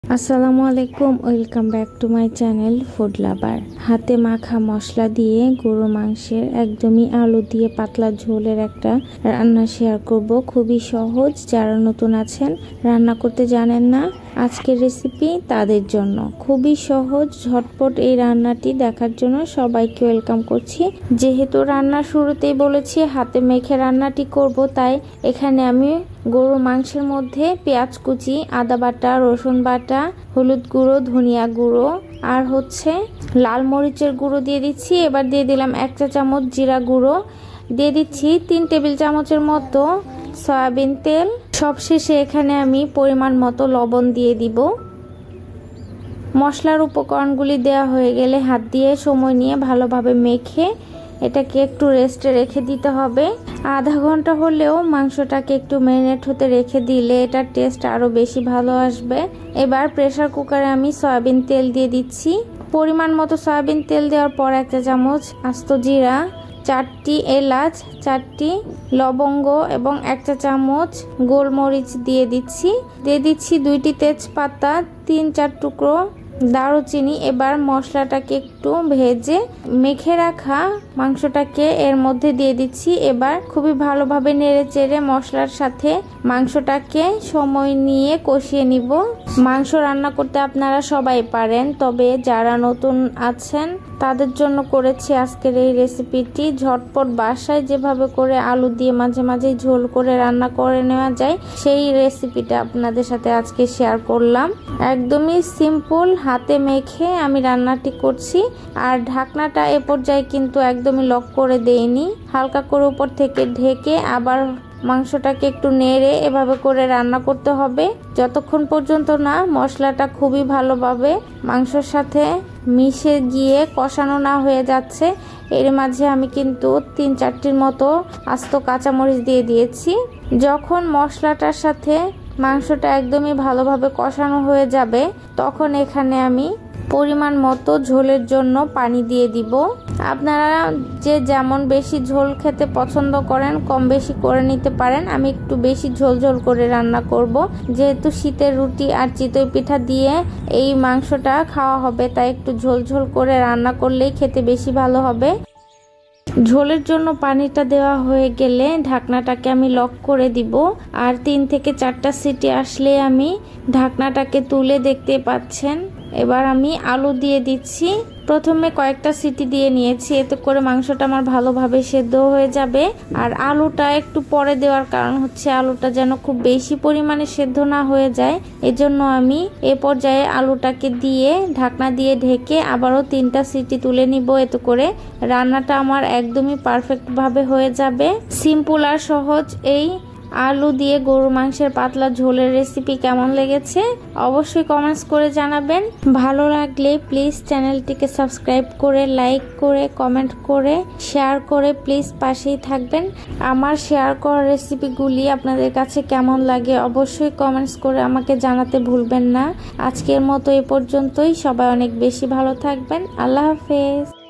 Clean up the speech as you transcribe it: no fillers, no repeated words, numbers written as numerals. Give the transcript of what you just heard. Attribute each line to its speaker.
Speaker 1: আসসালামু আলাইকুম, welcome back to my channel food lover. হাতে মাখা মশলা দিয়ে গরু মাংসের একদমই আলু দিয়ে পাতলা ঝোলের একটা রান্না শেয়ার করব। খুবই সহজ, যারা নতুন আছেন রান্না করতে জানেন না, আজকের রেসিপি তাদের জন্য। খুবই সহজ ঝটপট এই রান্নাটি দেখার জন্য সবাইকে ওয়েলকাম করছি। যেহেতু রান্নার শুরুতেই বলেছি হাতে মেখে রান্নাটি করব, তাই এখানে আমি গরু মাংসের মধ্যে পেঁয়াজ কুচি, আদা বাটা, রসুন বাটা, হলুদ গুঁড়ো, ধনিয়া গুঁড়ো আর লাল মরিচের গুঁড়ো দিয়ে দিচ্ছি। এবার দিয়ে দিলাম 1 চা চামচ জিরা গুঁড়ো, দিয়ে দিচ্ছি 3 টেবিল চামচের মতো সয়াবিন তেল। সবশেষে এখানে আমি পরিমাণ মতো লবণ দিয়ে দিব। মশলার উপকরণগুলি দেওয়া হয়ে গেলে হাত দিয়ে সময় নিয়ে ভালোভাবে মেখে এটাকে একটু রেস্টে রেখে দিতে হবে। আধা ঘন্টা হলেও মাংসটাকে একটু ম্যারিনেট হতে রেখে দিলে এটার টেস্ট আরও বেশি ভালো আসবে। এবার প্রেসার কুকারে আমি সয়াবিন তেল দিয়ে দিচ্ছি। পরিমাণ মতো সয়াবিন তেল দেওয়ার পর 1 চা চামচ আস্ত জিরা, 4টি এলাচ, 4টি লবঙ্গ এবং 1 চা চামচ গোলমরিচ দিয়ে দিচ্ছি। 2টি তেজপাতা, 3-4 টুকরো দারুচিনি। এবার মশলাটাকে একটু ভেজে মেখে রাখা মাংসটাকে এর মধ্যে দিয়ে দিচ্ছি। এবার খুবই ভালোভাবে নেড়ে চেড়ে মশলার সাথে মাংসটাকে সময় নিয়ে কষিয়ে নিব। মাংস রান্না করতে আপনারা সবাই পারেন, তবে যারা নতুন আছেন তাদের জন্য করেছি আজকের এই রেসিপিটি। ঝটপট বাসায় যেভাবে করে আলু দিয়ে মাঝে মাঝে ঝোল করে রান্না করে নেওয়া যায়, সেই রেসিপিটা আপনাদের সাথে আজকে শেয়ার করলাম। একদমই সিম্পল, হাতে মেখে আমি রান্নাটি করছি। আর ঢাকনাটা এ পর্যায়ে কিন্তু একদমই লক করে দেইনি, হালকা করে উপর থেকে ঢেকে আবার মাংসটাকে একটু নেড়ে এভাবে করে রান্না করতে হবে যতক্ষণ পর্যন্ত না মশলাটা খুবই ভালোভাবে মাংসের সাথে মিশে গিয়ে কষানো না হয়ে যাচ্ছে। এর মাঝে আমি কিন্তু 3-4টির মতো আস্ত কাঁচামরিচ দিয়ে দিয়েছি। যখন মশলাটার সাথে মাংসটা একদমই ভালোভাবে কষানো হয়ে যাবে, তখন এখানে আমি পরিমাণ মতো ঝোলের জন্য পানি দিয়ে দিব। আপনারা যে যেমন বেশি ঝোল খেতে পছন্দ করেন কম বেশি করে নিতে পারেন। আমি একটু বেশি ঝোল ঝোল করে রান্না করব, যেহেতু শীতের রুটি আর চিতই পিঠা দিয়ে এই মাংসটা খাওয়া হবে, তাই একটু ঝোল ঝোল করে রান্না করলেই খেতে বেশি ভালো হবে। ঝোলের জন্য পানিটা দেওয়া হয়ে গেলে ঢাকনাটাকে আমি লক করে দিব। আর 3 থেকে 4টা সিটি আসলে আমি ঢাকনাটাকে তুলে দেখতে পাচ্ছেন। এবার আমি আলু দিয়ে দিচ্ছি। প্রথমে কয়েকটা সিটি দিয়ে নিয়েছি, এতে করে মাংসটা আমার ভালোভাবে সেদ্ধ হয়ে যাবে। আর আলুটা একটু পরে দেওয়ার কারণ হচ্ছে আলুটা যেন খুব বেশি পরিমাণে সেদ্ধ না হয়ে যায়। এজন্য আমি এ পর্যায়ে আলুটাকে দিয়ে ঢাকনা দিয়ে ঢেকে আবারও 3টা সিটি তুলে নিব। এতে করে রান্নাটা আমার একদমই পারফেক্ট ভাবে হয়ে যাবে। সিম্পল আর সহজ এই আলু দিয়ে গরু মাংসের পাতলা ঝোলের রেসিপি কেমন লেগেছে অবশ্যই কমেন্টস করে জানাবেন। ভালো লাগলে প্লিজ চ্যানেলটিকে সাবস্ক্রাইব করে, লাইক করে, কমেন্ট করে, শেয়ার করে প্লিজ পাশেই থাকবেন। আমার শেয়ার করা রেসিপিগুলি আপনাদের কাছে কেমন লাগে অবশ্যই কমেন্টস করে আমাকে জানাতে ভুলবেন না। আজকের মতো এ পর্যন্তই। সবাই অনেক বেশি ভালো থাকবেন। আল্লাহ হাফেজ।